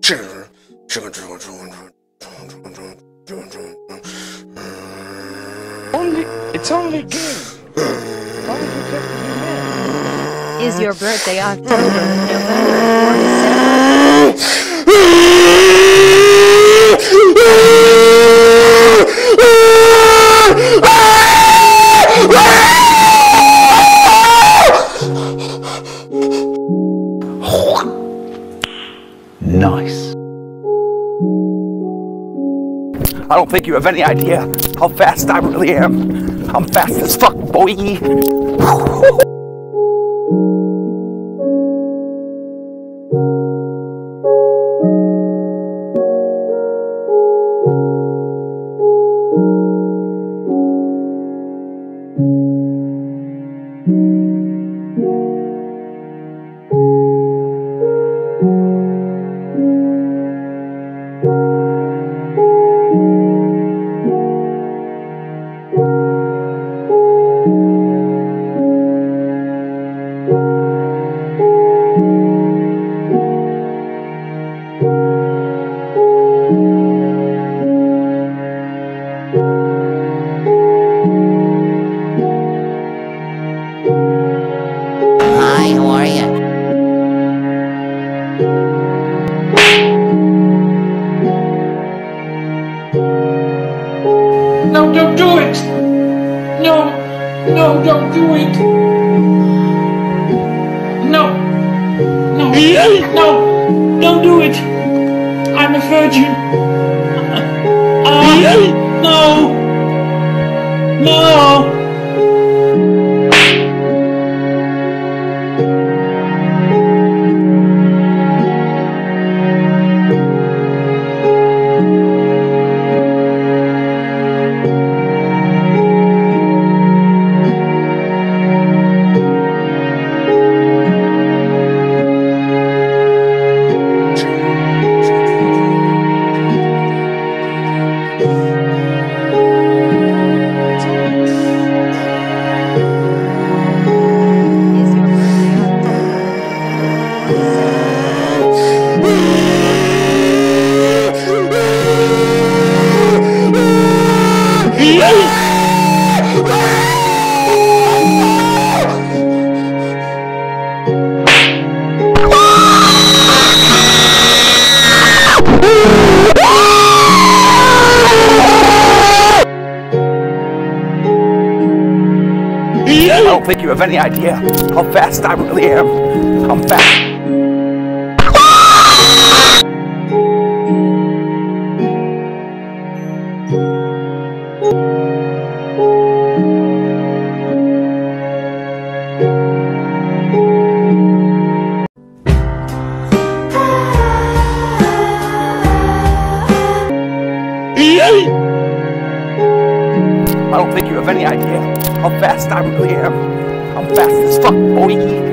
It's only a game. Why would you have to be mad? Is your birthday October, November, or December? Nice. I don't think you have any idea how fast I really am. I'm fast as fuck, boy. No, don't do it! No, no, don't do it! No, no, no, don't do it! I'm a virgin! No! No! I don't think you have any idea how fast I really am. I'm fast. I don't think you have any idea how fast I really am. I'm fast as fuck, boy.